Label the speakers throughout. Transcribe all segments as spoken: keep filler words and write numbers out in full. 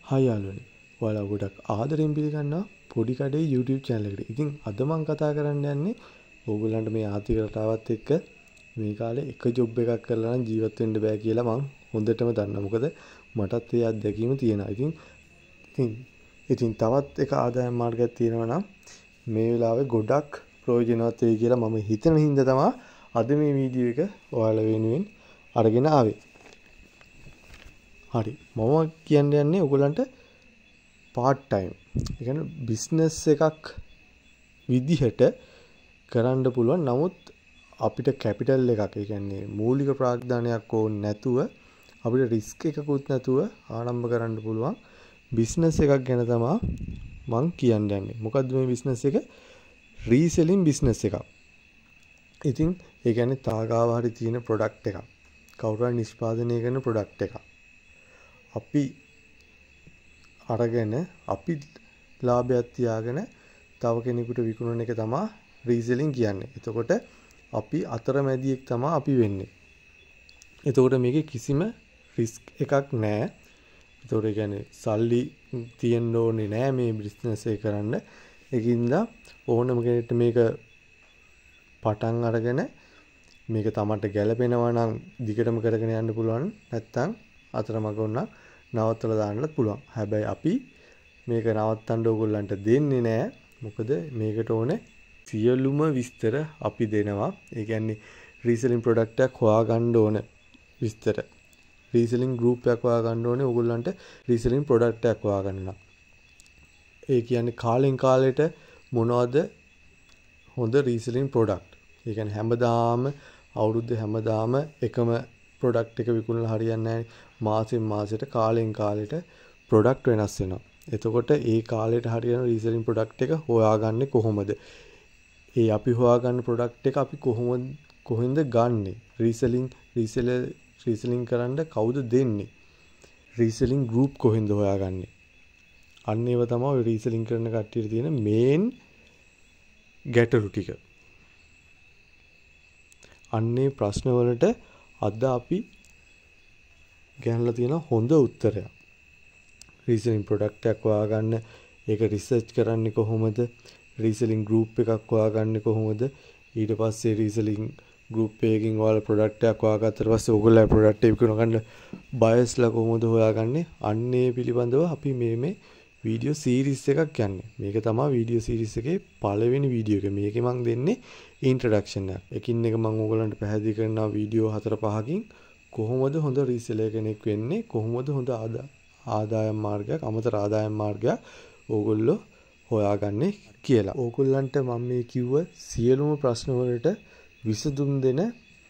Speaker 1: Hi යාළුවනේ. ඔයාලා ගොඩක් ආදරෙන් පිළිගන්නවා පොඩි කඩේ YouTube channel එකට. ඉතින් අද මම කතා කරන්න යන්නේ ඕගොල්ලන්ට මේ ආර්ථික රටාවත් එක්ක මේ කාලේ එක ජොබ් එකක් කරලා නම් ජීවත් වෙන්න බෑ කියලා මම හොඳටම දන්නවා. මොකද මටත් ඒ අත්දැකීම තියෙනවා. ඉතින් ඉතින් ඉතින් තවත් එක ආදායම් මාර්ගයක් තියෙනවා නම් මේ වෙලාවේ ගොඩක් ප්‍රයෝජනවත් වෙයි කියලා මම හිතන හින්දා තමයි අද මේ වීඩියෝ එක ඔයාලා වෙනුවෙන් අරගෙන ආවේ. හරි මම කියන්න යන්නේ ඔයගලන්ට part time ඒ කියන්නේ බිස්නස් එකක් විදිහට කරන්න පුළුවන්. නමුත් අපිට කැපිටල් එකක් ඒ කියන්නේ මූලික ප්‍රාග්ධානයක් ඕනේ නැතුව අපිට රිස්ක් එකකුත් නැතුව ආරම්භ කරන්න පුළුවන් බිස්නස් එකක් ගැන තමයි මම කියන්න යන්නේ. මොකද්ද මේ බිස්නස් එක? රීසෙලින් බිස්නස් එකක්. ඉතින් ඒ කියන්නේ තාගාව හරි තියෙන ප්‍රොඩක්ට් එකක්. කවුරු හරි නිෂ්පාදනය කරන ප්‍රොඩක්ට් එකක්. අපි අරගෙන අපි ලාභයක් තියාගෙන තව කෙනෙකුට විකුණන එක තමයි රීසෙලින් කියන්නේ. එතකොට අපි අතරමැදියෙක් තමයි අපි වෙන්නේ. එතකොට මේකේ කිසිම රිස්ක් එකක් නැහැ. එතකොට ඒ කියන්නේ සල්ලි තියෙන්න ඕනේ නැහැ මේ බිස්නස් එක කරන්න. ඒකින්ද ඕනම කෙනෙක්ට මේක පටන් අරගෙන මේක තමන්ට ගැළපෙනවා නම් දිගටම කරගෙන යන්න පුළුවන්. නැත්නම් අතරමඟ වුණා නවත්තලා දාන්නත් පුළුවන්. හැබැයි අපි මේක නවත්තන්න ඕගොල්ලන්ට දෙන්නේ නැහැ. මොකද මේකට ඕනේ සියලුම විස්තර අපි දෙනවා. ඒ කියන්නේ රීසෙලින් ප්‍රොඩක්ට් එකක් හොයාගන්න ඕන විස්තර. රීසෙලින් ගෲප් එකක් හොයාගන්න ඕනේ ඕගොල්ලන්ට රීසෙලින් ප්‍රොඩක්ට් එකක් හොයාගන්න. ඒ කියන්නේ කාලෙන් කාලෙට මොනවද හොඳ රීසෙලින් ප්‍රොඩක්ට්. ඒ කියන්නේ හැමදාම අවුරුද්ද හැමදාම එකම ප්‍රොඩක්ට් එක විකුණලා හරියන්නේ නැහැ. මාසෙන් මාසෙට කාලෙන් කාලෙට ප්‍රොඩක්ට් වෙනස් වෙනවා. එතකොට ඒ කාලෙට හරියන රීසෙලින් ප්‍රොඩක්ට් එක හොයාගන්නේ කොහොමද? ඒ අපි හොයාගන්න ප්‍රොඩක්ට් එක අපි කොහොමද කොහෙන්ද ගන්නෙ? රීසෙලින් රීසෙලර් රීසෙලින් කරන්න කවුද දෙන්නේ? රීසෙලින් ගෲප් කොහෙන්ද හොයාගන්නේ? අන්න ඒව තමයි ඔය රීසෙලින් කරන කට්ටියට තියෙන මේන් ගැටලු ටික. අන්නේ ප්‍රශ්න වලට අද අපි ගන්නලා තියෙන හොඳ උත්තරයක්. රීසෙලින් ප්‍රොඩක්ට් එකක් හොයාගන්න ඒක රිසර්ච් කරන්නේ කොහොමද? රීසෙලින් ගෲප් එකක් හොයාගන්නේ කොහොමද? ඊට පස්සේ රීසෙලින් ගෲප් එකකින් ඔයාලා ප්‍රොඩක්ට් එකක් හොයාගත්තට පස්සේ ඔයගොල්ලෝ ප්‍රොඩක්ට් එක විකුණ ගන්න බයස්ලා කොහොමද හොයාගන්නේ? අන්නේ පිළිබඳව අපි මේ මේ වීඩියෝ සීරීස් එකක් යන්නේ. මේක තමයි වීඩියෝ සීරීස් එකේ පළවෙනි වීඩියෝ එක. මේකේ මම දෙන්නේ ඉන්ට්‍රොඩක්ෂන් එක. එකින් එක මම ඕගලන්ට පැහැදිලි කරනවා වීඩියෝ හතර පහකින් කොහොමද හොඳ රීසෙලර් කෙනෙක් වෙන්නේ? කොහොමද හොඳ ආදායම් මාර්ගයක්, අමතර ආදායම් මාර්ගයක් ඕගොල්ලෝ හොයාගන්නේ කියලා. ඕගොල්ලන්ට මම මේ කිව්ව සියලුම ප්‍රශ්න වලට විසඳුම් දෙන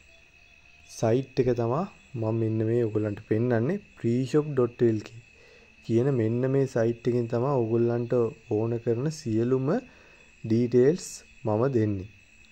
Speaker 1: සයිට් එක තමයි මම මෙන්න මේ ඕගොල්ලන්ට පෙන්නන්නේ ප්‍රීෂොප් ඩොට් එල් කේ කියන මෙන්න මේ සයිට් එකෙන් තමයි ඕගොල්ලන්ට ඕන කරන සියලුම ඩීටේල්ස් මම දෙන්නේ.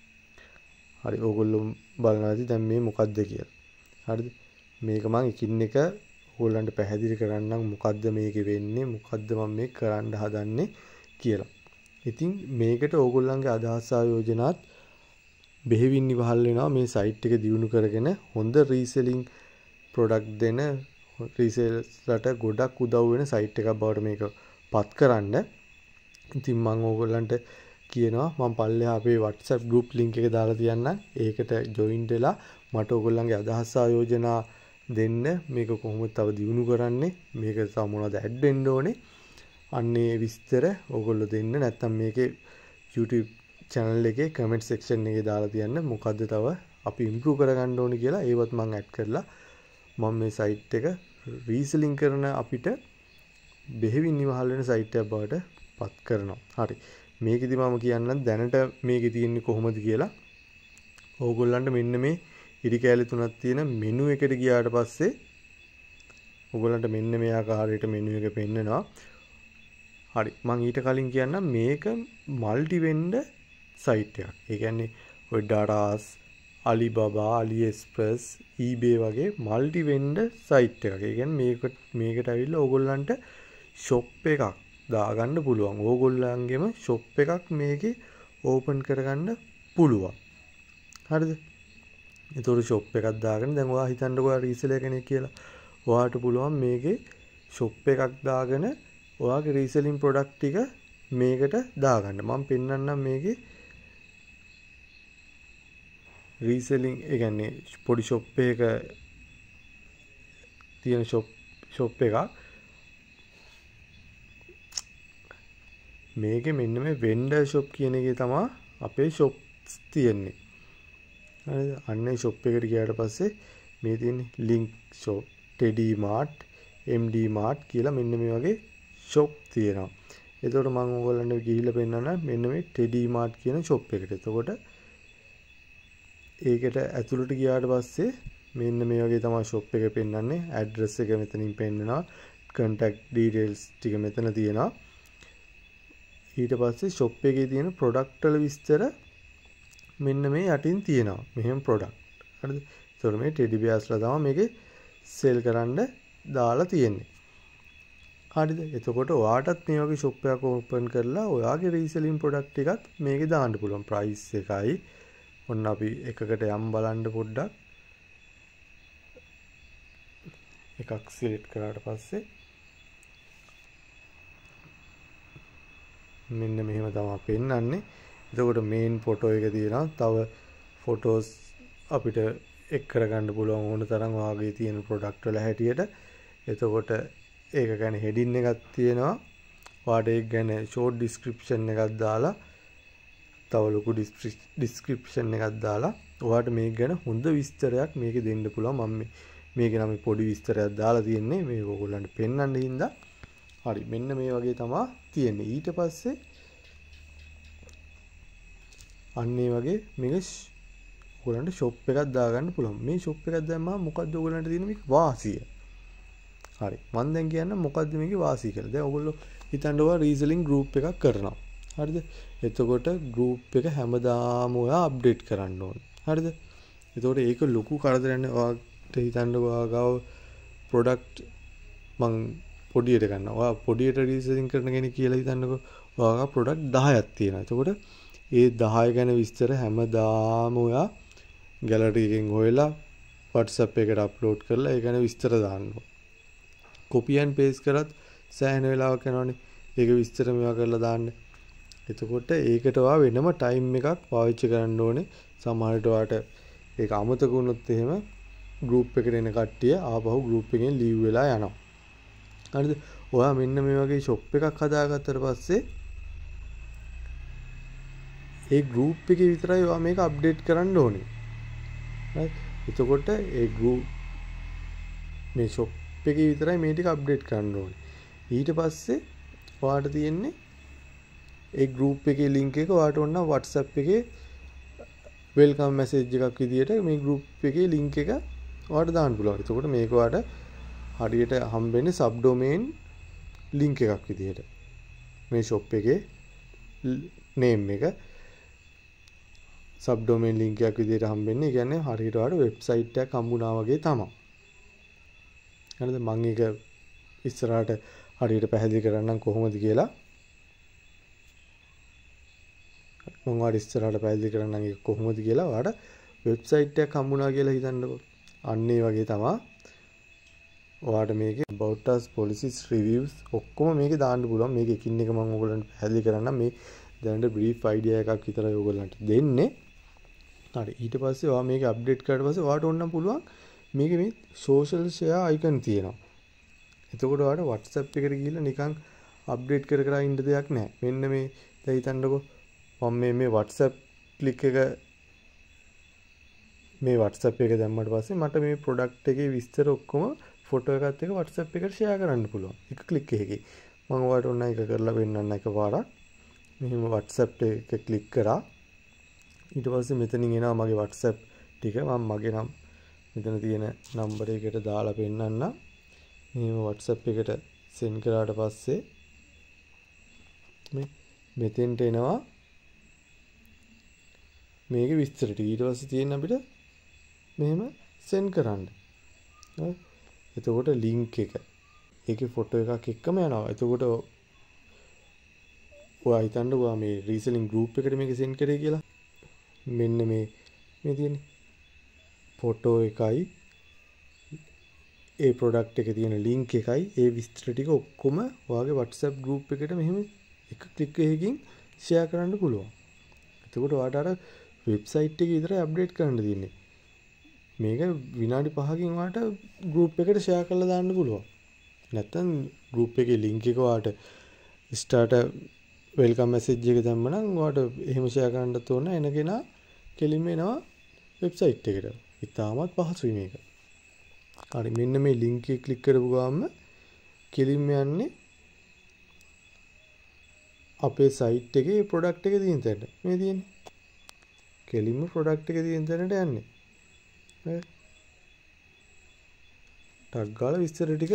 Speaker 1: හරි ඕගොල්ලෝ බලනවාද දැන් මේ මොකද්ද කියලා. හරිද? මේක මම එකින් එක ඕගොල්ලන්ට පැහැදිලි කරන්නම් මොකද්ද මේකේ වෙන්නේ, මොකද්ද මම මේ කරන්න හදන්නේ කියලා. ඉතින් මේකට ඕගොල්ලන්ගේ අදහස් ආයෝජනාත් බෙහෙවින් ඉවහල් වෙනවා මේ සයිට් එක දියුණු කරගෙන හොඳ රීසෙලින් ප්‍රොඩක්ට් දෙන රීසෙලර්ස්ලට ගොඩක් උදව් වෙන සයිට් එකක් බවට මේක පත් කරන්න. ඉතින් මම ඕගොල්ලන්ට කියනවා මම පල්ලෙහා අපේ WhatsApp group link එක දාලා තියන්නම්. ඒකට join වෙලා මට ඕගොල්ලන්ගේ අදහස් ආයෝජනා දෙන්න. මේක කොහොමද තව දියුණු කරන්නේ? මේක තව මොනවද ඇඩ් වෙන්න ඕනේ? අන්නේ විස්තර ඕගොල්ලෝ දෙන්න. නැත්නම් මේකේ YouTube channel එකේ comment section එකේ දාලා තියන්න. මොකද්ද තව අපි improve කරගන්න ඕනේ කියලා ඒවත් මම ඇඩ් කරලා මම මේ සයිට් එක රීසෙලින් කරන අපිට බෙහෙවින් ඉවහල් වෙන සයිට් එකක් බවට පත් කරනවා. හරි. මේකෙදි මම කියන්නම් දැනට මේකේ තියෙන්නේ කොහොමද කියලා. ඕගොල්ලන්ට මෙන්න මේ ඉරි කැලේ තුනක් තියෙන මෙනු එකට ගියාට පස්සේ ඕගොල්ලන්ට මෙන්න මේ ආකාරයට මෙනු එක පෙන්නනවා. හරි. මම ඊට කලින් කියන්නම් මේක මල්ටි වෙන්ඩර් සයිට් එකක්. ඒ කියන්නේ ඔය ඩාටාස් Alibaba, AliExpress, eBay වගේ මල්ටි වෙන්ඩර් සයිට් එකක්. ඒ කියන්නේ මේක මේකට ඇවිල්ලා ඕගොල්ලන්ට ෂොප් එකක් දාගන්න පුළුවන්. ඕගොල්ලන්ගෙම ෂොප් එකක් මේකේ ඕපන් කරගන්න පුළුවන්. හරිද? ඒතකොට ෂොප් එකක් දාගෙන දැන් ඔයා හිතන්නකෝ ඔයා රීසෙලර් කෙනෙක් කියලා. ඔයාට පුළුවන් මේකේ ෂොප් එකක් දාගෙන ඔයාගේ රීසෙලින් ප්‍රොඩක්ට් ටික මේකට දාගන්න. මම පෙන්නන්නම් මේකේ රීසෙලින් ඒ කියන්නේ පොඩි ෂොප් එකක තියෙන ෂොප් ෂොප් එකක්. මේකේ මෙන්න මේ වෙන්ඩර් ෂොප් කියන එකේ තමයි අපේ ෂොප්ස් තියෙන්නේ. හරිද? අන්න ඒ ෂොප් එකට ගියාට පස්සේ මේ තියෙන link shop, Teddy Mart, M D Mart කියලා මෙන්න මේ වගේ ෂොප් තියෙනවා. එතකොට මම ඔයගොල්ලන්ට ගිහිල්ලා පෙන්නන්න මෙන්න මේ ටෙඩි මාර්ට් කියන ෂොප් එකට. එතකොට ඒකට ඇතුළට ගියාට පස්සේ මෙන්න මේ වගේ තමයි ෂොප් එක පෙන්නන්නේ. ඇඩ්‍රස් එක මෙතනින් පෙන්නනවා. contact details ටික මෙතන තියෙනවා. ඊට පස්සේ ෂොප් එකේ තියෙන ප්‍රොඩක්ට් වල විස්තර මෙන්න මේ යටින් තියෙනවා. මෙහෙම ප්‍රොඩක්ට්. හරිද? ඒතකොට මේ ටෙඩි බියර්ස්ලා තමයි මේකේ සෙල් කරන්න දාලා තියෙන්නේ. හරිද? එතකොට ඔයාටත් මේ වගේ ෂොප් එකක් ඕපන් කරලා ඔයාගේ රීසෙලින් ප්‍රොඩක්ට් ටිකත් මේකේ දාන්න පුළුවන්. ප්‍රයිස් එකයි. ඔන්න අපි එකකට යම් බලන්න පොඩ්ඩක්. එකක් සිලෙක්ට් කරාට පස්සේ මෙන්න මෙහෙම තමයි පෙන්වන්නේ. එතකොට මේන් ෆොටෝ එක තියෙනවා. තව ෆොටෝස් අපිට එක් කරගන්න පුළුවන් ඕන තරම් ඔයාගේ තියෙන ප්‍රොඩක්ට් වල හැටියට. එතකොට ඒක ගැන හෙඩින් එකක් තියෙනවා. ඔයාට ඒක ගැන ෂෝට් ඩිස්ක්‍රිප්ෂන් එකක් දාලා තව ලොකු ඩිස්ක්‍රිප්ෂන් එකක් දාලා ඔයාට මේක ගැන හොඳ විස්තරයක් මේකේ දෙන්න පුළුවන්. මම මේකේ නම් පොඩි විස්තරයක් දාලා තියෙන්නේ මේක ඔයගොල්ලන්ට පෙන්වන්න හින්දා. හරි මෙන්න මේ වගේ තමයි තියෙන්නේ. ඊට පස්සේ අන්න ඒ වගේ මේක ඔයගොල්ලන්ට ෂොප් එකක් දාගන්න පුළුවන්. මේ ෂොප් එකක් දැම්මම මොකද්ද ඔයගොල්ලන්ට තියෙන මේක වාසිය. හරි මම දැන් කියන්න මොකද්ද මේකේ වාසිය කියලා. දැන් ඔයගොල්ලෝ හිතන්න ඔයා රීසෙලින් ගෲප් එකක් කරනවා. හරිද? එතකොට ගෲප් එක හැමදාම ඔයා අප්ඩේට් කරන්න ඕනේ. හරිද? එතකොට ඒක ලොකු කරදරයක් නේ. ඔයාට හිතන්න ඔයා ගාව ප්‍රොඩක්ට් මං පොඩියට ගන්නවා. ඔයා පොඩියට රීසෙලින් කරන කෙනෙක් කියලා හිතන්නකෝ. ඔයාගේ ප්‍රොඩක්ට් දහයක් තියෙනවා. එතකොට ඒ දහය ගැන විස්තර හැමදාම ඔයා ගැලරි එකෙන් හොයලා WhatsApp එකට අප්ලෝඩ් කරලා ඒ ගැන විස්තර දාන්න ඕනේ. copy and paste කරත් සෑහෙන වෙලාවක් යනවනේ. ඒක විස්තර මේවා කරලා දාන්න. එතකොට ඒකට ඔයා වෙනම ටයිම් එකක් පාවිච්චි කරන්න ඕනේ. සමහරවිට ඔයාට ඒක අමතක වුණොත් එහෙම ගෲප් එකට එන කට්ටිය ආපහු ගෲප් එකෙන් ලීව් වෙලා යනවා. හරිද? ඔයා මෙන්න මේ වගේ ෂොප් එකක් හදාගත්තට පස්සේ ඒ ගෲප් එකේ විතරයි ඔයා මේක අප්ඩේට් කරන්න ඕනේ. හරි? එතකොට ඒ ගෲප් මේ ෂොප් එකේ විතරයි මේ ටික අප්ඩේට් කරන්න ඕනේ. ඊට පස්සේ ඔයාට තියෙන්නේ ඒ ගෲප් එකේ link එක ඔයාට ඕන WhatsApp එකේ welcome message එකක් විදියට මේ group එකේ link එක ඔයාලට දාන්න පුළුවන්. එතකොට මේක ඔයාලට හරියට හම්බෙන්නේ subdomain link එකක් විදියට. මේ shop එකේ name එක subdomain link එකක් විදියට හම්බෙන්නේ. ඒ කියන්නේ හරියට ඔයාලට website එකක් හම්බුනා වගේ තමයි. හරිද? මම ඒක ඉස්සරහට හරියට පැහැදිලි කරන්නම් කොහොමද කියලා. මම ඔයාලට ඉස්සරහට පැහැදිලි කරන්නම් ඒක කොහොමද කියලා. ඔයාලට වෙබ්සයිට් එකක් හම්බුනා කියලා හිතන්නකෝ. අන්න ඒ වගේ තමයි ඔයාලට මේකේ about us policies reviews ඔක්කොම මේකේ දාන්න පුළුවන්. මේක එකින් එක මම ඔයගොල්ලන්ට පැහැදිලි කරන්නම්. මේ දැනට brief idea එකක් විතරයි ඔයගොල්ලන්ට දෙන්නේ. හරි ඊට පස්සේ ඔයා මේක අප්ඩේට් කරලා පස්සේ ඔයාලට ඕනනම් පුළුවන් මේකේ මේ social share icon තියෙනවා. එතකොට ඔයාලට WhatsApp එකට ගිහිල්ලා නිකන් අප්ඩේට් කර කර ඉන්න දෙයක් නැහැ. මෙන්න මේ දැන් හිතන්නකෝ මම මේ මේ WhatsApp ක්ලික් එක මේ WhatsApp එක දැම්මට පස්සේ මට මේ product එකේ විස්තර ඔක්කොම ෆොටෝ එකත් එක්ක WhatsApp එකට share කරන්න පුළුවන්. එක ක්ලික් එකකින්. මම ඔයාලට ඕන එක කරලා පෙන්නන්න එකපාරක්. මෙහෙම WhatsApp එක ක්ලික් කරා. ඊට පස්සේ මෙතනින් එනවා මගේ WhatsApp ටික. මම මගේ නම් මෙතන තියෙන නම්බර එකට දාලා පෙන්නන්න. මෙහෙම WhatsApp එකට send කරාට පස්සේ මේ මෙතෙන්ට එනවා මේකේ විස්තර ටික. ඊට පස්සේ තියෙන අපිට මෙහෙම send කරන්න. හරි. එතකොට link එක ඒකේ ෆොටෝ එකක් එක්කම යනවා. එතකොට ඔයා හිතන්නකෝ මේ රීසෙලින් group එකට මේක send කරේ කියලා. මෙන්න මේ මේ තියෙන්නේ ෆොටෝ එකයි ඒ ප්‍රොඩක්ට් එකේ තියෙන link එකයි ඒ විස්තර ටික ඔක්කොම ඔයාගේ WhatsApp group එකට මෙහෙම එක ක්ලික් එකකින් share කරන්න පුළුවන්. එතකොට ඔයාට අර වෙබ්සයිට් එකේ විතරයි අප්ඩේට් කරන්න තියෙන්නේ. මේක විනාඩි පහකින් ඔයාට group එකට share කරලා දාන්න පුළුවන්. නැත්තම් group එකේ link එක ඔයාට start welcome message එක දැම්මනම් ඔයාට එහෙම share කරන්නත් ඕන එන කෙනා කෙලින්ම එනවා වෙබ්සයිට් එකට. ඉතාමත් පහසුයි මේක. හරි මෙන්න මේ link එක ක්ලික් කරපු ගමන් කෙලින්ම යන්නේ අපේ site එකේ product එක තියෙන තැනට. මේ තියෙන්නේ. කෙලින්ම product එක තියෙන තැනට යන්නේ. හරි. ටග් ගාලා විස්තර ටික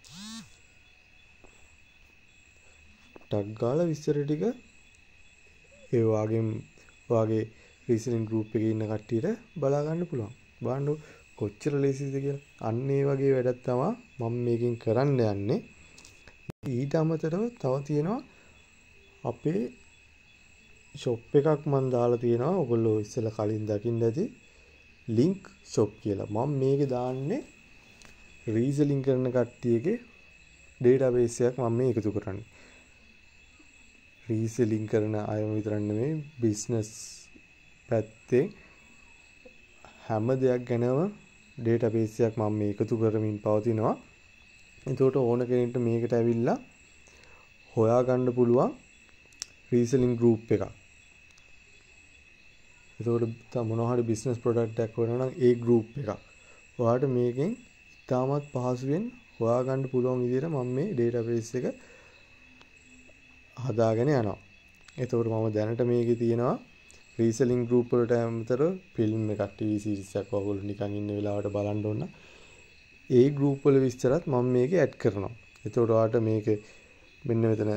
Speaker 1: ටග් ගාලා විස්තර ටික ඒ වගේම වාගේ රීසනින් group එකේ ඉන්න කට්ටියට බලා ගන්න පුළුවන්. බලන්න කොච්චර ලේසිද කියලා. අන්න ඒ වගේ වැඩක් තමයි මම මේකෙන් කරන්න යන්නේ. ඊට අමතරව තව තියෙනවා අපේ shop එකක් මම දාලා තියෙනවා. ඔයගොල්ලෝ ඉස්සෙල්ලා කලින් දකින්න ඇති link shop කියලා. මම මේකේ දාන්නේ රීසෙලින් කරන කට්ටියගේ database එකක් මම මේ එකතු කරන්නේ. රීසෙලින් කරන අයම විතරක් නෙමෙයි business පැත්තේ හැම දෙයක් ගැනම database එකක් මම මේ එකතු කරමින් පවතිනවා. එතකොට ඕන කෙනෙක්ට මේකට ඇවිල්ලා හොයාගන්න පුළුවන් රීසෙලින් group එකක්. එතකොට මොනවා හරි business product එකක් වෙනවා නම් ඒ group එකක්. ඔයාලට මේකෙන් ඉතාමත් පහසුවෙන් හොයාගන්න පුළුවන් විදිහට මම මේ database එක හදාගෙන යනවා. එතකොට මම දැනට මේකේ තියෙනවා රීසෙලින් group වලට අමතරව ෆිල්ම් එකක් ටීවී සීරීස් එකක් ඔයගොල්ලෝ නිකන් ඉන්න වෙලාවට බලන්න ඕන. ඒ group වල විස්තරත් මම මේකේ ඇඩ් කරනවා. එතකොට ඔයාලට මේක මෙන්න මෙතන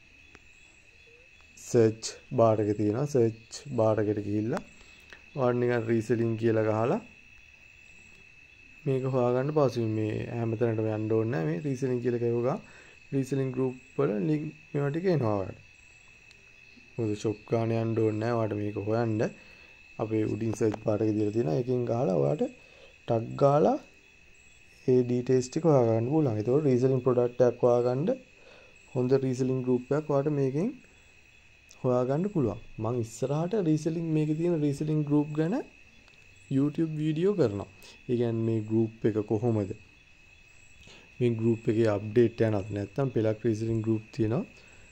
Speaker 1: search bar එක තියෙනවා. search bar එකට ගිහිල්ලා ඔයාලට නිකන් රීසෙලින් කියලා ගහලා මේක හොයාගන්න පහසුයි. මේ හැමතැනටම යන්න ඕනේ නැහැ. මේ රීසෙලින් කියලා කියවුවා රීසෙලින් group වල link මේවා ටික එනවා ඔයාලට. මොකද shop ගාන යන්න ඕනේ නැහැ. ඔයාලට මේක හොයන්න අපේ උඩින් search bar එක දීලා තියෙනවා. ඒකෙන් ගහලා ඔයාලට tag ගාලා ඒ details ටික හොයාගන්න පුළුවන්. ඒතකොට රීසෙලින් product එකක් හොයාගන්න හොඳ රීසෙලින් group එකක් ඔයාලට මේකෙන් හොයාගන්න පුළුවන්. මම ඉස්සරහට රීසෙලින් මේකේ තියෙන රීසෙලින් group ගැන YouTube වීඩියෝ කරනවා. ඒ කියන්නේ මේ group එක කොහොමද මේ group එකේ අප්ඩේට් යනවද නැත්නම් පෙලක් රීසෙලින් group තියෙනවා.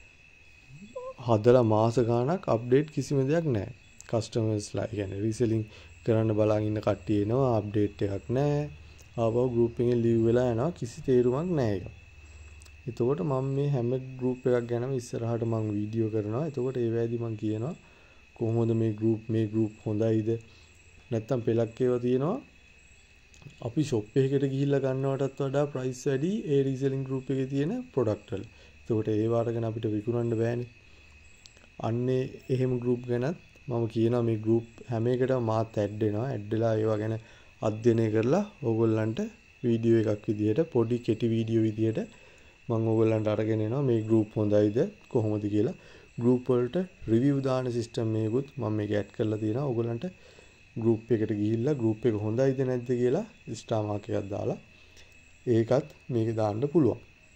Speaker 1: හදලා මාස ගාණක් අප්ඩේට් කිසිම දෙයක් නැහැ. කස්ටමර්ස්ලා කියන්නේ රීසෙලින් කරන්න බලාගෙන ඉන්න කට්ටිය එනවා අප්ඩේට් එකක් නැහැ. ආවව group එකෙන් ලීව් වෙලා යනවා කිසි තේරුමක් නැහැ ඒක. එතකොට මම මේ හැම group එකක් ගැනම ඉස්සරහට මම වීඩියෝ කරනවා. එතකොට ඒ වෙලාවේදී මම කියනවා කොහොමද මේ group මේ group හොඳයිද නැත්නම් පෙලක් ඒවා තියෙනවා. අපි shop එකකට ගිහිල්ලා ගන්නවටත් වඩා price වැඩි ඒ reselling group එකේ තියෙන product වල. එතකොට ඒ වාරගෙන අපිට විකුණන්න බෑනේ. අන්නේ එහෙම group ගැනත් මම කියනවා මේ group හැම එකටම මාත් add වෙනවා. add වෙලා ඒවා ගැන අධ්‍යයනය කරලා ඕගොල්ලන්ට වීඩියෝ එකක් විදියට පොඩි කෙටි වීඩියෝ විදියට මම ඕගොල්ලන්ට අරගෙන එනවා මේ group හොඳයිද කොහොමද කියලා. group වලට review දාන system එකකුත් මම මේක add කරලා තියෙනවා. ඕගොල්ලන්ට group එකට ගිහිල්ලා group එක හොඳයිද නැද්ද කියලා star mark එකක් දාලා ඒකත් මේක දාන්න පුළුවන්.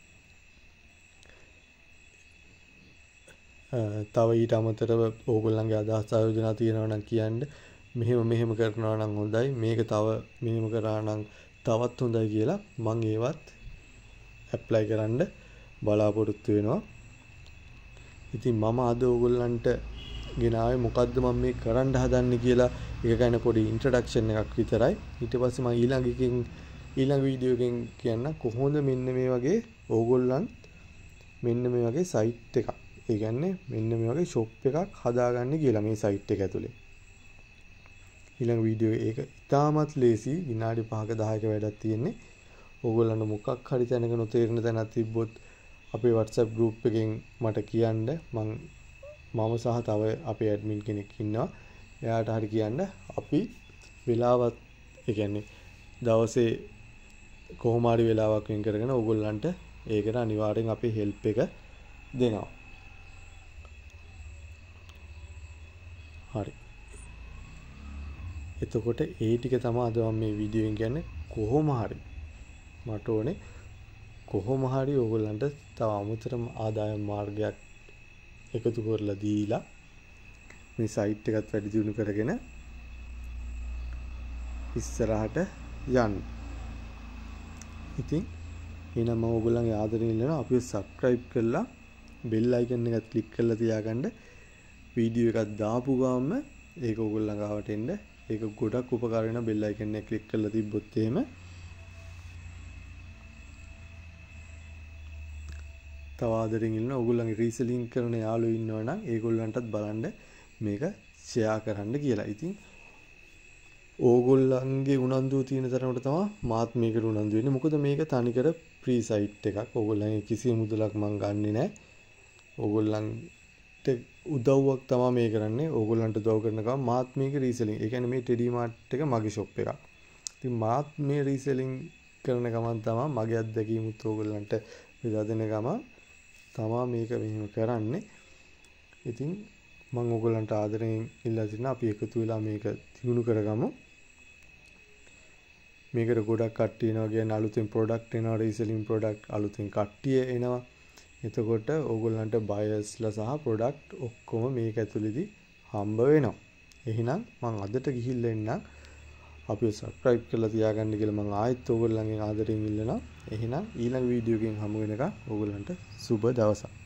Speaker 1: තව ඊට අමතරව ඕගොල්ලන්ගේ අදහස් ආයෝජන තියෙනවා නම් කියන්න. මෙහෙම මෙහෙම කරනවා නම් හොඳයි. මේක තව මෙහෙම කරා නම් තවත් හොඳයි කියලා මම ඒවත් apply කරන්න බලාපොරොත්තු වෙනවා. ඉතින් මම අද ඕගොල්ලන්ට ගෙනාවේ මොකද්ද මම මේ කරන්න හදන්නේ කියලා ඒක ගැන පොඩි ඉන්ට්‍රොඩක්ෂන් එකක් විතරයි. ඊට පස්සේ මම ඊළඟ එකකින් ඊළඟ වීඩියෝ එකකින් කියන්න කොහොමද මෙන්න මේ වගේ ඕගොල්ලන් මෙන්න මේ වගේ site එකක්. ඒ කියන්නේ මෙන්න මේ වගේ shop එකක් හදාගන්න කියලා මේ site එක ඇතුලේ. ඊළඟ වීඩියෝ ඒක ඉතාමත් ලේසි. විනාඩි පහක දහයක වැඩක් තියෙන්නේ. ඕගොල්ලන්ට මොකක් හරි තැනක නොතේරෙන තැනක් තිබ්බොත් අපේ WhatsApp group එකෙන් මට කියන්න. මම මම සහ තව අපේ ඇඩ්මින් කෙනෙක් ඉන්නවා. එයාට හරි කියන්න. අපි වෙලාවත් ඒ කියන්නේ දවසේ කොහොම හරි වෙලාවක් වෙන් කරගෙන ඕගොල්ලන්ට ඒකට අනිවාර්යෙන් අපේ help එක දෙනවා. හරි. එතකොට ඒ ටික තමයි අද මම මේ වීඩියෝෙන් කියන්නේ කොහොම හරි මට ඕනේ කොහොම හරි ඕගොල්ලන්ට තව අමුතර ආදායම් මාර්ගයක් එකතු කරලා දීලා මේ සයිට් එකත් වැඩි දියුණු කරගෙන ඉස්සරහට යන්න. ඉතින් එහෙනම් මම ඕගොල්ලන්ගේ ආදරයෙන් ඉල්ලනවා අපිව subscribe කරලා bell icon එකත් click කරලා තියාගන්න. වීඩියෝ එකක් දාපු ගාම ඒක ඕගොල්ලන් ගාවට එන්න. ඒක ගොඩක් උපකාර වෙනවා bell icon එක click කරලා තිබ්බොත් එහෙම. තව ආදරයෙන් ඉල්ලනවා ඕගොල්ලන්ගේ රීසෙලින් කරන යාළුවෝ ඉන්නවා නම් ඒගොල්ලන්ටත් බලන්න මේක ෂෙයා කරන්න කියලා. ඉතින් ඕගොල්ලන්ගේ උනන්දුව තියෙන තරමට තමයි මාත් මේකට උනන්දු වෙන්නේ. මොකද මේක තනිකර ෆ්‍රී සයිට් එකක්. ඕගොල්ලන්ගේ කිසිම මුදලක් මම ගන්නෙ නැහැ. ඕගොල්ලන්ට උදව්වක් තමයි මේ කරන්නේ. ඕගොල්ලන්ට උදව් කරන ගමන් මාත් මේක රීසෙලින්. ඒ කියන්නේ මේ ටෙඩි මාර්ට් එක මගේ ෂොප් එකක්. ඉතින් මාත් මේ රීසෙලින් කරන ගමන් තමයි මගේ අත්දැකීමුත් ඕගොල්ලන්ට බෙදා දෙන ගමන් තමයි මේක මෙහෙම කරන්නේ. ඉතින් මම ඕගොල්ලන්ට ආදරයෙන් ඉල්ලා සිටිනවා අපි එකතු වෙලා මේක දිනු කරගමු. මේකට ගොඩක් කට්ටිය එනවා කියන්නේ අලුතෙන් ප්‍රොඩක්ට් එනවා රීසෙලින් ප්‍රොඩක්ට් අලුතෙන් කට්ටිය එනවා. එතකොට ඕගොල්ලන්ට බයර්ස්ලා සහ ප්‍රොඩක්ට් ඔක්කොම මේක ඇතුළේදී හම්බ වෙනවා. එහෙනම් මම අදට ගිහිල්ලා එන්නම්. අපිව subscribe කරලා තියාගන්න කියලා මම ආයෙත් ඕගොල්ලන්ගෙන් ආදරයෙන් ඉල්ලනවා. එහෙනම් ඊළඟ වීඩියෝ එකෙන් හමු වෙනකම් ඕගොල්ලන්ට සුබ දවසක්.